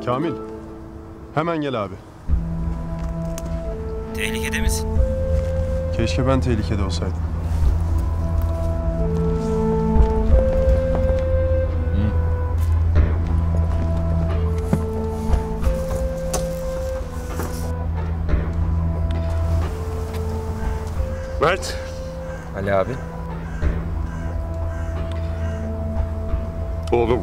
Kamil, hemen gel abi. Tehlikede misin? Keşke ben tehlikede olsaydım. Mert. Ali abi. Oğlum.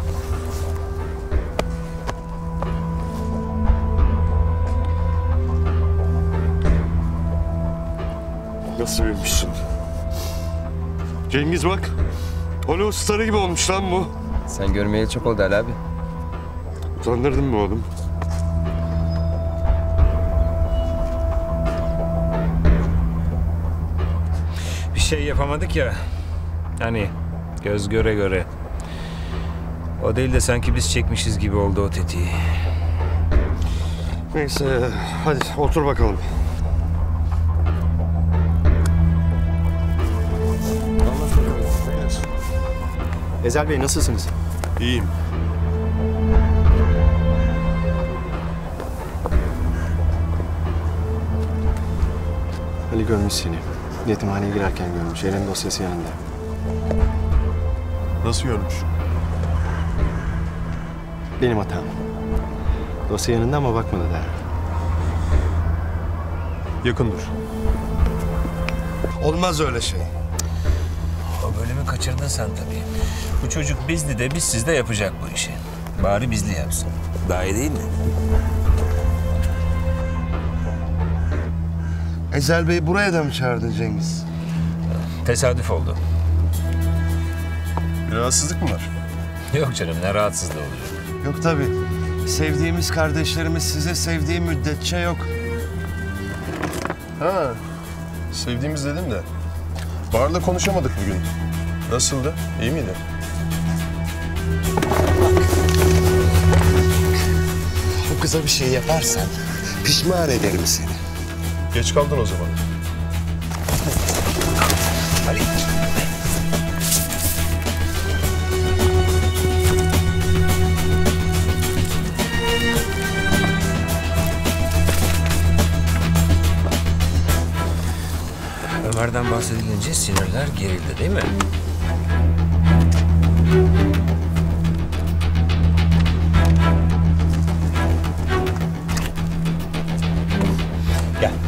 Nasıl büyümüşsün? Cengiz bak. Hollywood starı gibi olmuş lan bu. Sen görmeyeli çok oldu Ali abi. Utandırdın mı oğlum? Bir şey yapamadık ya. Hani göz göre göre. O değil de sanki biz çekmişiz gibi oldu o tetiği. Neyse hadi otur bakalım. Ezel Bey nasılsınız? İyiyim. Ali görmüş seni. Yetimhaneye girerken görmüş. Elin dosyası yanında. Nasıl görmüş? Benim hatam. Dosya yanında ama bakmadı da. Yakın dur. Olmaz öyle şey. O bölümü kaçırdın sen tabii. Bu çocuk bizli de bizsiz de yapacak bu işi. Bari bizli yapsın. Daha iyi değil mi? Ezel Bey buraya da mı çağırdın Cengiz? Tesadüf oldu. Bir rahatsızlık mı var? Yok canım, ne rahatsızlığı olacak. Yok tabii. Sevdiğimiz kardeşlerimiz size sevdiği müddetçe yok. Ha, sevdiğimiz dedim de. Bahar'la konuşamadık bugün. Nasıldı? İyi miydi? Bu kıza bir şey yaparsan pişman ederim seni. Geç kaldın o zaman. Ali. Ömer'den bahsedilince sinirler gerildi değil mi? Gel.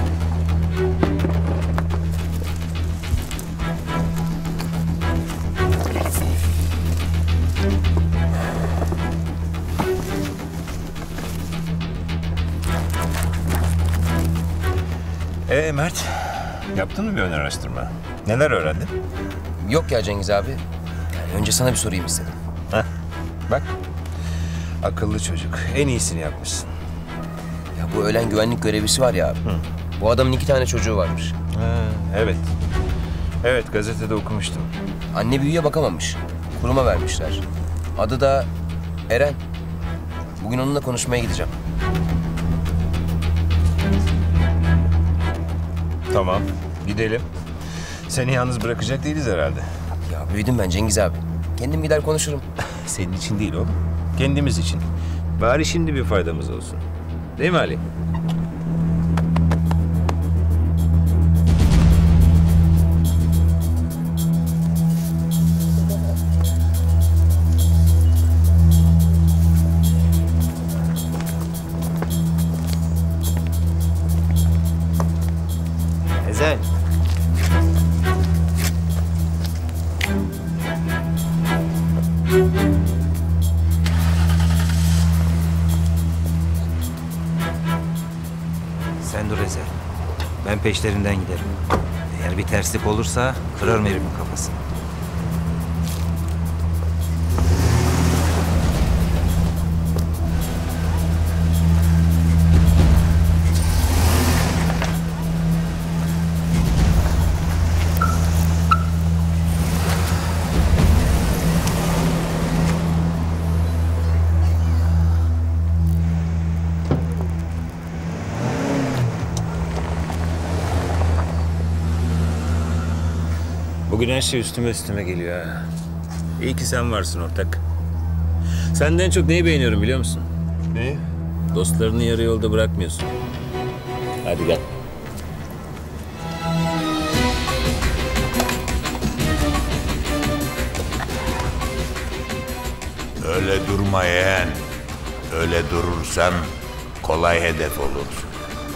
Mert, yaptın mı bir ön araştırma? Neler öğrendin? Yok ya Cengiz abi. Yani önce sana bir sorayım istedim. Heh, bak. Akıllı çocuk. En iyisini yapmışsın. Ya bu ölen güvenlik görevlisi var ya abi. Bu adamın 2 tane çocuğu varmış. Evet. Evet, gazetede okumuştum. Anne büyüye bakamamış. Kuruma vermişler. Adı da Eren. Bugün onunla konuşmaya gideceğim. Tamam, gidelim. Seni yalnız bırakacak değiliz herhalde. Ya büyüdüm ben Cengiz abi. Kendim gider konuşurum. Senin için değil oğlum. Kendimiz için. Bari şimdi bir faydamız olsun. Değil mi Ali? Ezel. Sen dur Ezel. Ben peşlerinden giderim. Eğer bir terslik olursa kırarım herimin kafasını. Bugün her şey üstüme geliyor ha. İyi ki sen varsın ortak. Senden çok neyi beğeniyorum biliyor musun? Neyi? Dostlarını yarı yolda bırakmıyorsun. Hadi gel. Öyle durma yeğen. Öyle durursan kolay hedef olursun.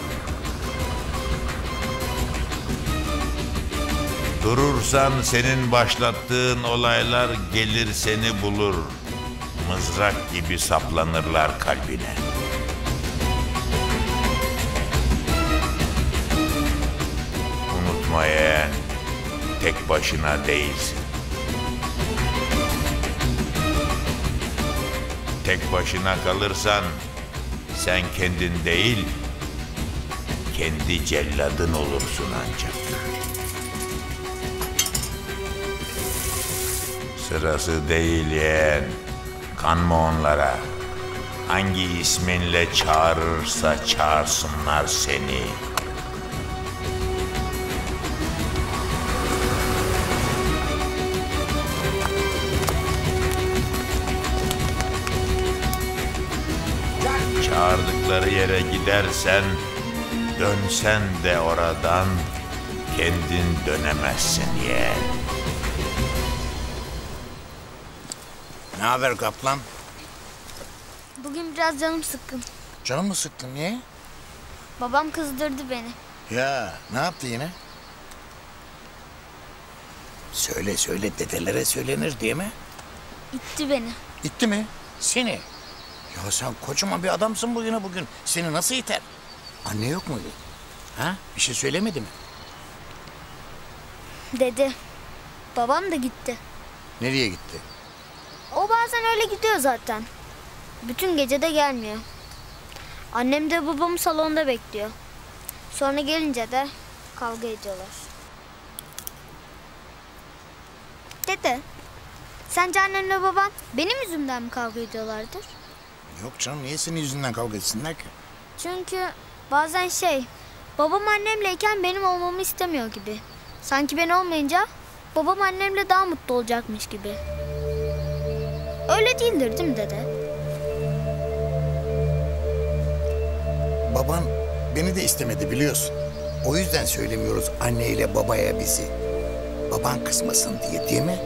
Durursan senin başlattığın olaylar gelir seni bulur. Mızrak gibi saplanırlar kalbine. Unutma yeğen, tek başına değilsin. Tek başına kalırsan sen kendin değil, kendi celladın olursun ancak. Sırası değil yeğen. Kanma onlara. Hangi isminle çağırırsa çağırsınlar seni. Çağırdıkları yere gidersen, dönsen de oradan kendin dönemezsin yeğen. Ne haber kaplan? Bugün biraz canım sıkkın. Canım mı sıktın, niye? Babam kızdırdı beni. Ya ne yaptı yine? Söyle söyle, dedelere söylenir diye mi? İtti beni. İtti mi? Seni? Ya sen kocaman bir adamsın bugün. Seni nasıl iter? Anne yok muydu? Ha? Bir şey söylemedi mi? Dedi. Babam da gitti. Nereye gitti? O bazen öyle gidiyor zaten. Bütün gece de gelmiyor. Annem de babamı salonda bekliyor. Sonra gelince de kavga ediyorlar. Dede, sence annemle babam benim yüzümden mi kavga ediyorlardır? Yok canım, niye senin yüzünden kavga etsinler ki? Çünkü bazen babam annemleyken benim olmamı istemiyor gibi. Sanki ben olmayınca babam annemle daha mutlu olacakmış gibi. Öyle değildir değil mi dede? Baban beni de istemedi biliyorsun. O yüzden söylemiyoruz anneyle babaya bizi. Baban kızmasın diye, değil mi?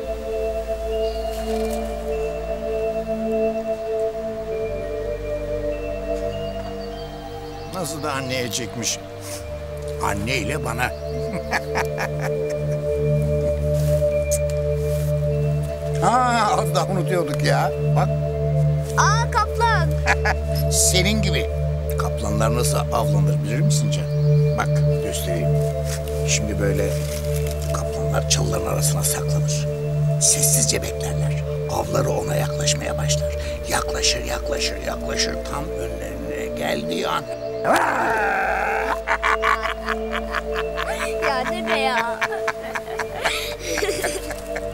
Nasıl da anneye çekmiş. Anneyle bana. Az daha unutuyorduk ya. Bak. Aa, kaplan. Senin gibi. Kaplanlar nasıl avlanır bilir misin Can? Bak göstereyim. Şimdi böyle kaplanlar çalıların arasına saklanır. Sessizce beklerler. Avları ona yaklaşmaya başlar. Yaklaşır. Tam önlerine geldiği an